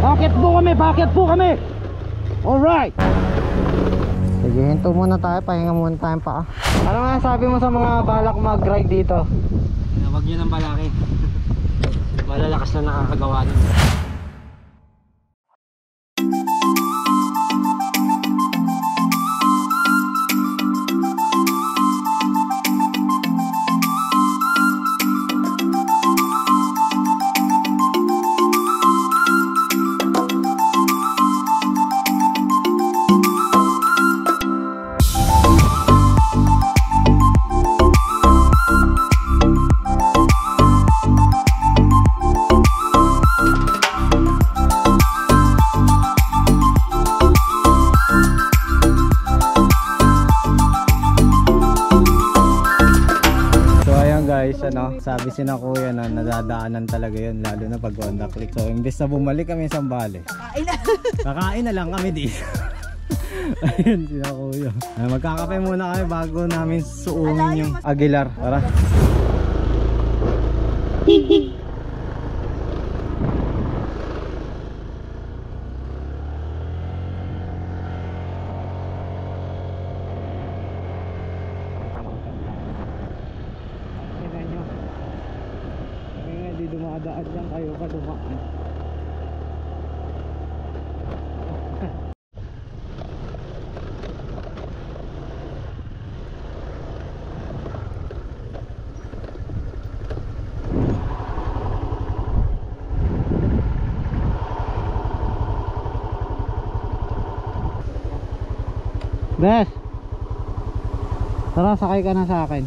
Bakit po kami. Alright. Sige, hinto muna tayo, pahinga muna tayong paa. Ano nga sabi mo sa mga balak mag-ride dito? Huwag nyo nang balakin. Malalakas na nakakagawa nun. Sabi sina kuya na nadadaanan talaga yun, lalo na pag Honda Click. So imbes na bumalik kami sa Sambales, kakain na lang kami dito. Ayun sina kuya. Magkakape muna kami bago namin suungin yung Aguilar. Tara. Dumadaan lang kayo pa dumaan. Bes, tara sakay ka na sa akin.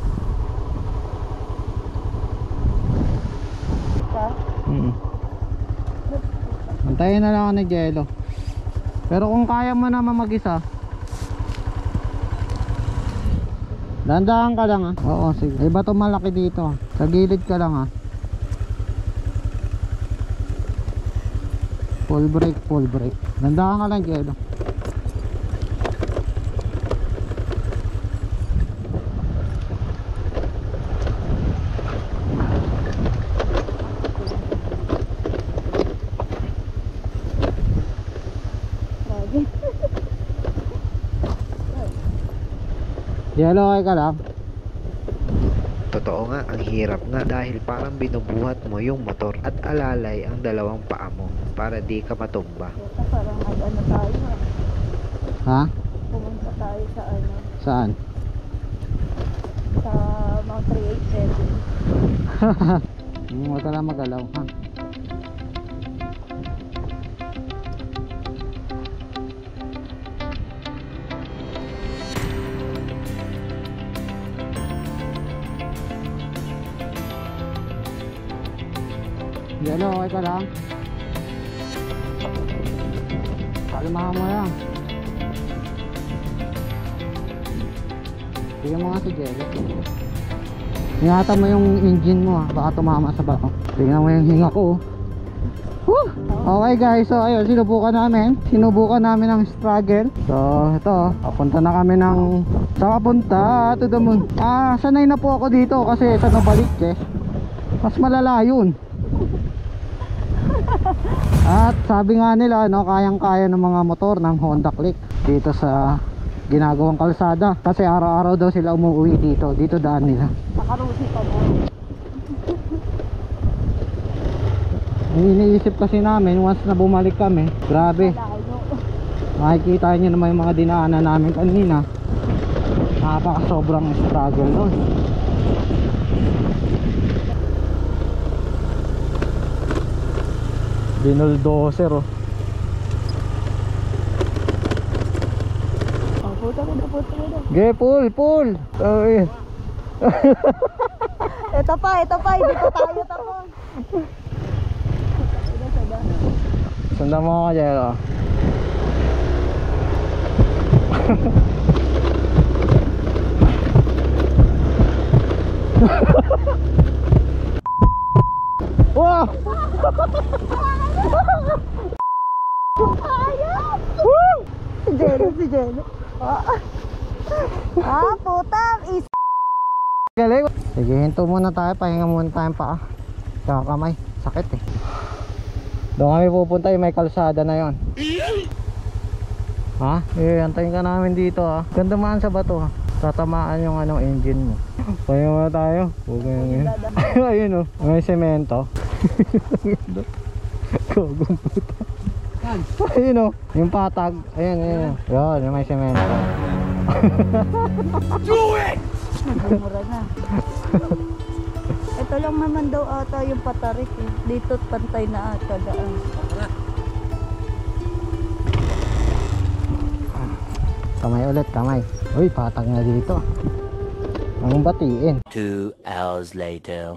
Antayin na lang ako ng Jello. Pero kung kaya mo naman mag-isa, dandahan ka lang Oo, sige. May bato malaki dito. Sa gilid ka lang Full brake, full brake. Dandahan ka lang, Jello. Jello, okay ka lang? Totoo nga, ang hirap nga dahil parang binubuhat mo yung motor at alalay ang dalawang paa mo para di ka matumba. Parang ano tayo Ha? Pumunta tayo sa ano? Saan? Sa Mount 387. Huwag ka lang magalaw, ha? Jello, okay ka lang? Kalmahan mo lang. Tingnan mo nga si Jello. Ingatan mo yung engine mo baka tumama sa bato. Tingnan mo yung hinga ko. Woo! Okay guys, so ayun, sinubukan namin ang struggle. So ito, papunta na kami ng sa papunta to the moon. Sanay na po ako dito kasi sa Novaliches mas malala yun. At sabi nga nila kayang-kaya ng mga motor ng Honda Click dito sa ginagawang kalsada kasi araw-araw daw sila umuwi dito daan nila. Nakarusi pa mo. Iniisip kasi namin once na bumalik kami, grabe, makikita nyo naman yung mga dinaanan namin kanina. Sobrang struggle nun. Binuldoser Puta ko na. Ge, pull. Ito pa, hindi pa tayo tapos. Sundan mo ako, Jello. Wow! Si Jello. Putang is. Galing. Sige, hinto muna tayo, pahinga muna tayong paa. Tsaka kamay, sakit Doon kami pupunta, may kalsada na yon. Ha? Antayin ka namin dito ha. Ganda man sa bato ha. Tatamaan yung engine mo. Kaya muna tayo. Ayun may semento. Gagong puta. Ayun yung patag. Ayun. Yun, may semento. Do it! Nagmumura na. Ito lang naman daw ata yung patarik eh. Dito pantay na ata daan. Kamay ulit, kamay. Uy, patag na dito. Ang batiin. 2 hours later.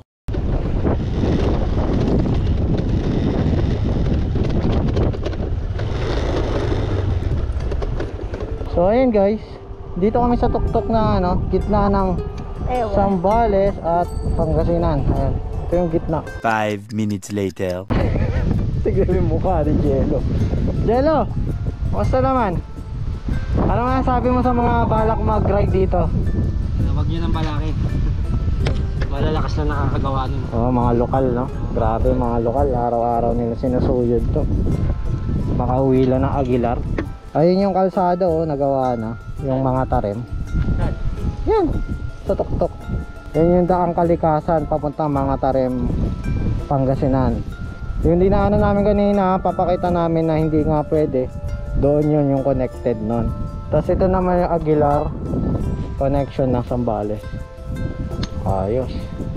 So ayun guys, dito kami sa tuktok na gitna ng Zambales at Pangasinan. Ayan, ito yung gitna. 5 minutes later. Tignan yung mukha ni Jello. Jello, kamusta naman? Ano nga sabi mo sa mga balak mag-ride dito? Huwag nyo nang balaki. Malalakas na nakakagawa nun. Oo, mga lokal Grabe mga lokal, araw-araw nila sinusuyod to. Makauwi lang ng Aguilar. Ayun yung kalsada nagawa na. Yung mga tarim. Yan, sa tuktok. Yan yung daang kalikasan papunta mga tarim Pangasinan. Yung dinaanan namin kanina, papakita namin na hindi nga pwede. Doon yun yung connected nun. Tapos ito naman yung Aguilar connection ng Zambales. Ayos.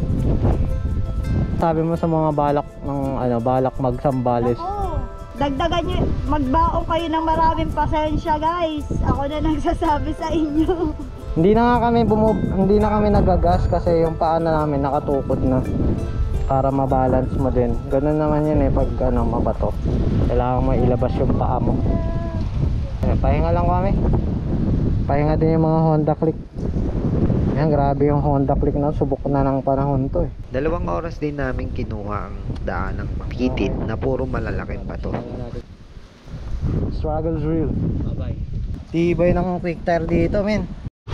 Sabi mo sa mga balak ng balak mag-Zambales. Dagdagan nyo, magbaon kayo ng maraming pasensya guys. Ako na nagsasabi sa inyo. Hindi na kami nagagas kasi yung paa na namin nakatukod na para mabalance mo din. Ganun naman yun pag mabato. Kailangan mo ilabas yung paa mo. Pahinga lang kami. Pahinga din yung mga Honda Click. Yan, grabe yung Honda Click na. Subok na ng panahon to 2 oras din namin kinuha ang daan ng makitid na puro malalaking bato. Struggle's real. Bye-bye. Tibay ng quick tire dito, men.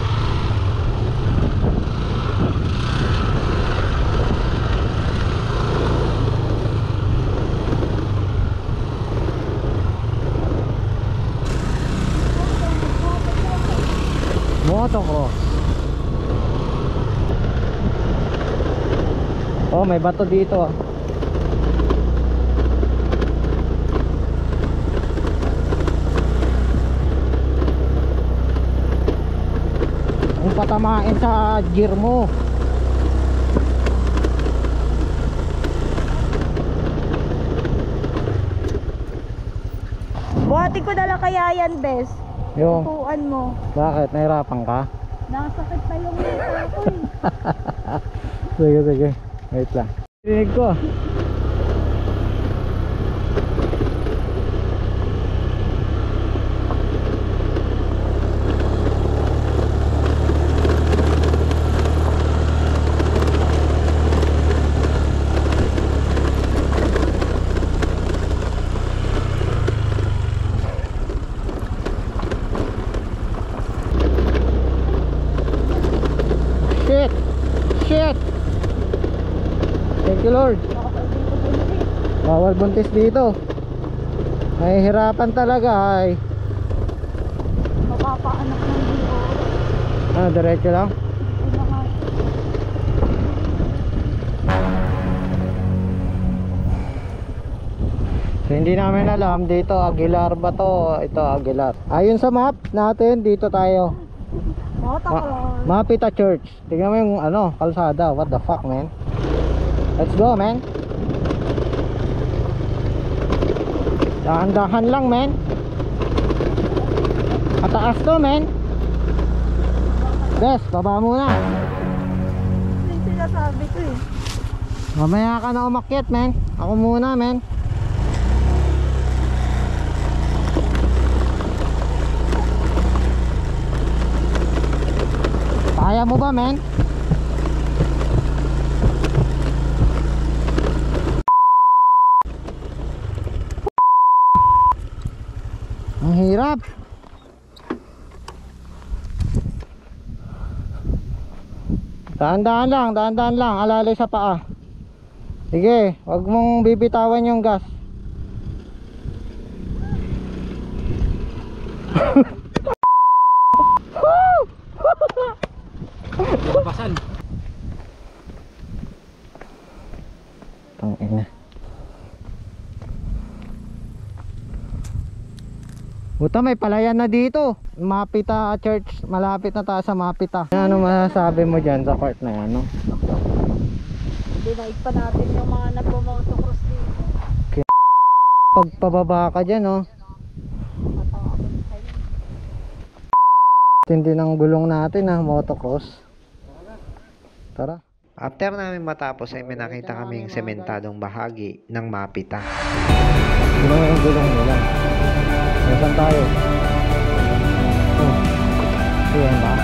Motocross. Oh, may bato dito. Kung patamain sa gear mo. Buhati ko na lang kaya yan, Bes. Yung, Tutuan mo. bakit? Nahirapan ka? Nakasakit pa yung mata ko eh. Sige. Wait lang. Rinig ko. Shit. Thank you Lord. Bawal buntis dito. Mahihirapan talaga ay. Mapapaanak ng dito. Diretso lang. So, hindi namin alam dito Aguilar ba to? Ito Aguilar. Ayon sa map natin dito tayo. Mapita Church. Tingnan mo yung kalsada. What the fuck, man? Let's go, man. Dahan-dahan lang, man. Mataas to, man. Bes, baba muna. Yung sinasabi ko eh. Mamaya ka na umakyat, man. Ako muna, man. Kaya mo ba, men? Ang hirap. Dahan-dahan lang, alalay sa paa. Sige, wag mong bibitawan yung gas. Basan. Tangina. Buta, may palayan na dito. Mapita Church, malapit na tayo sa Mapita. Ano masasabi mo dyan sa part na yan, no? Dinaig pa natin yung mga nagpo-motocross dito. Pagpababa ka dyan, no? Tindi ng gulong natin, ha, motocross. Tara. After namin matapos ay may nakita kaming sementadong bahagi ng Mapita. Gulong yung gulong nila. Nasaan tayo? Oh. Ayan ba?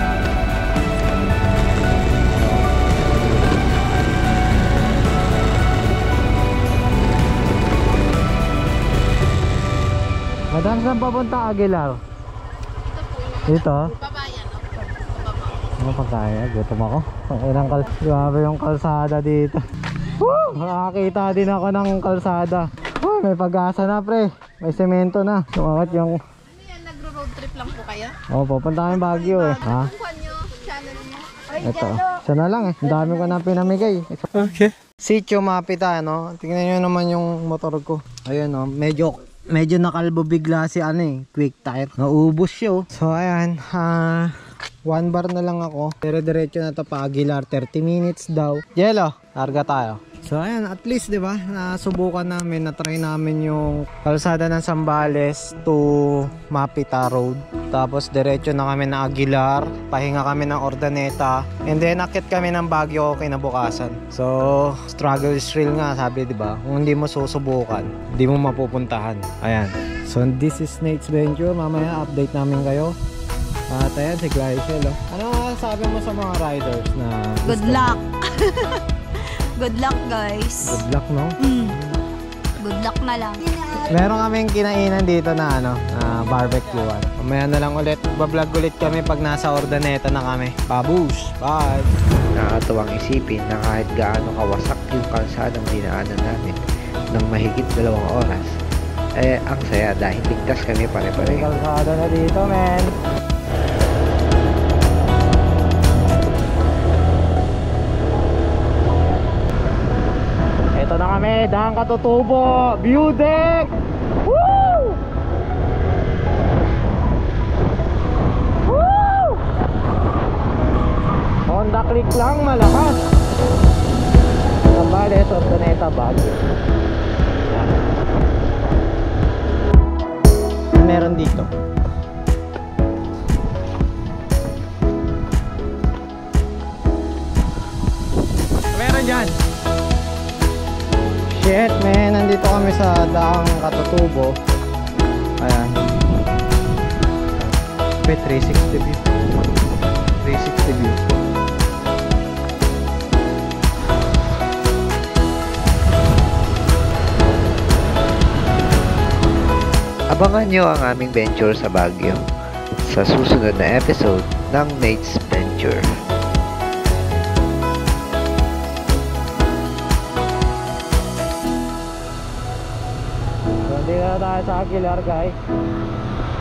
Madam, saan papunta Aguilar? Dito? Babayan, no? Ano pa kaya? Gutom ako. Grabe yung kalsada dito. Woo! Nakakita din ako ng kalsada. May pag-asa na, pre. May semento na. Sumakit yung... Ano yan? Nagro-road trip lang po kaya? Oo, pupunta kami Baguio eh. Ha? Kung nyo, channel nyo. Ito. Siya na lang eh. Ang dami ko na pinamigay. Okay. Sitio Mapita, no? Tingnan nyo naman yung motor ko. Ayun, no? Medyo nakalbo bigla si ano eh. Quick tire. Naubos siya, oh. So, ayan. 1 bar na lang ako. Pero diretso na to pa Aguilar. 30 minutes daw. Yelo, larga tayo. So ayan, at least 'di ba, nasubukan namin, na-try namin yung kalsada ng Zambales to Mapita Road. Tapos diretso na kami na Aguilar, pahinga kami ng Ordaneta, and then akit kami ng Baguio kinabukasan. So, struggle is real nga, sabi 'di ba? Kung hindi mo susubukan, hindi mo mapupuntahan. Ayan. So this is Nate's Venture. Mamaya update namin kayo. At ayan si Glycel, oh. Ano sabi mo sa mga riders na Good luck! Good luck, guys. good luck, no? Good luck na lang. Meron kaming kinainan dito na ano, barbecuean. Mamaya na lang ulit, bablog ulit kami pag nasa Ordaneta na kami. Babush! Bye! Nakakatuwang isipin na kahit gaano kawasak yung kalsadang dinaanan namin ng mahigit 2 oras, eh ang saya dahil ligtas kami pare-pareho. Kalsada na dito, men! Ito na kami, Dahang Katutubo, view deck! Woo! Woo! Honda Click lang, malakas. Zambales, Ordaneta, Baguio. Meron dito. Meron dyan. Shit, man, nandito kami sa Dahang Katutubo. Ayan. May 360 view. 360 view. Abangan nyo ang aming venture sa Baguio sa susunod na episode ng Nate's Venture. So, hindi na tayo sa Aguilar, guys.